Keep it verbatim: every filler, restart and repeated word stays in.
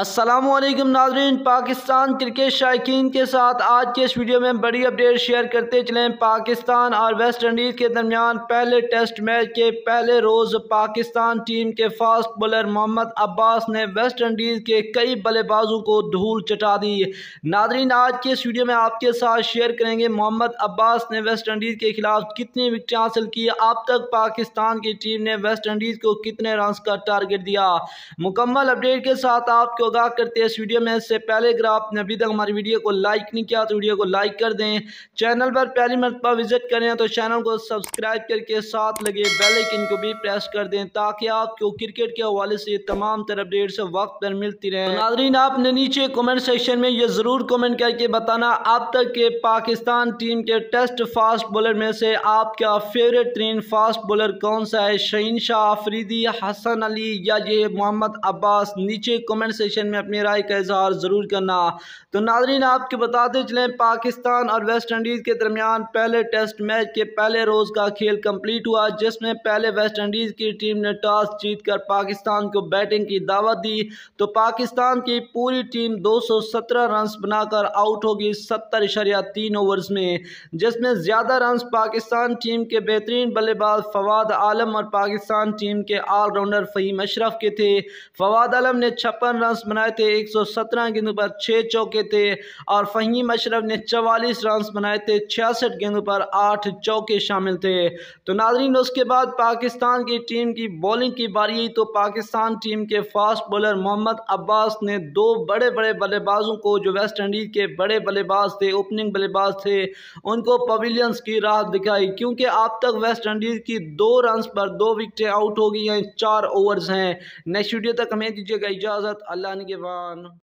السلام علیکم ناظرین، پاکستان کرکٹ شائقین کے ساتھ آج کے اس ویڈیو میں بڑی اپڈیٹ شیئر کرتے چلیں۔ پاکستان اور ویسٹ انڈیز کے درمیان پہلے ٹیسٹ میچ کے پہلے روز پاکستان ٹیم کے فاسٹ بولر محمد عباس نے ویسٹ انڈیز کے کئی بلے بازوں کو دھول چٹا دی۔ ناظرین، آج کے اس ویڈیو میں آپ کے ساتھ شیئر کریں گے محمد عباس نے ویسٹ انڈیز کے خلاف کتنی وکٹیں حاصل کی، اب تک پاکستان کی ٹیم نے ویسٹ انڈیز کو کتنے رنز کا ٹارگٹ دیا۔ مکمل اپڈیٹ کے ساتھ آپ کو آگاہ کرتے ہیں اس ویڈیو میں۔ اس سے پہلے اگر آپ نے ابھی تک ہماری ویڈیو کو لائک نہیں کیا تو ویڈیو کو لائک کر دیں، چینل پر پہلی مرتبہ وزٹ کریں تو چینل کو سبسکرائب کر کے ساتھ لگے بیل آئیکن کو بھی پریس کر دیں تاکہ آپ کو کرکٹ کے حوالے سے تمام تر اپڈیٹس وقت پر ملتی رہیں۔ ناظرین، آپ نے نیچے کمنٹ سیکشن میں یہ ضرور کمنٹ کر کے بتانا اب تک کے پاکستان ٹیم کے ٹیسٹ فاسٹ بولر میں سے آپ کا فیورٹ ترین فاسٹ بولر کون سا ہے، شہین شاہ آفریدی، حسن علی یا یہ محمد عباس؟ نیچے کمنٹ سیکشن میں اپنی رائے کا اظہار ضرور کرنا۔ تو ناظرین، آپ کے بتاتے چلیں پاکستان اور ویسٹ انڈیز کے درمیان پہلے ٹیسٹ میچ کے پہلے روز کا کھیل کمپلیٹ ہوا، جس میں پہلے ویسٹ انڈیز کی ٹیم نے ٹاس جیت کر پاکستان کو بیٹنگ کی دعوت دی تو پاکستان کی پوری ٹیم دو سو سترہ رنز بنا کر آؤٹ ہوگی ستر اشاریہ تین اوورز میں، جس میں زیادہ رنز پاکستان ٹیم کے بہترین بلے باز فواد عالم اور پاکستان ٹیم کے آل راؤنڈر فہیم اشرف کے تھے۔ فواد عالم نے چھپن رنز بنائے تھے، ایک سو سترہ گیندوں پر چھ چوکے تھے، اور فہیم اشرف نے چوالیس رنز بنائے تھے، چھیاسٹھ گیندوں پر آٹھ چوکے شامل تھے۔ تو ناظرین، اس کے بعد پاکستان کی ٹیم کی بولنگ کی باری آئی تو پاکستان ٹیم کے فاسٹ بولر محمد عباس نے دو بڑے بڑے بلے بازوں کو جو ویسٹ انڈیز کے بڑے بلے باز تھے، اوپننگ بلے باز تھے، ان کو پویلینز کی راہ دکھائی، کیونکہ اب تک ویسٹ انڈیز کی دو رنز پر دو وکٹیں آؤٹ ہو گئی ہیں، چار اوورز ہیں۔ نیکسٹ ویڈیو تک ہمیں دیجیے گا اجازت، اللہ نگہبان۔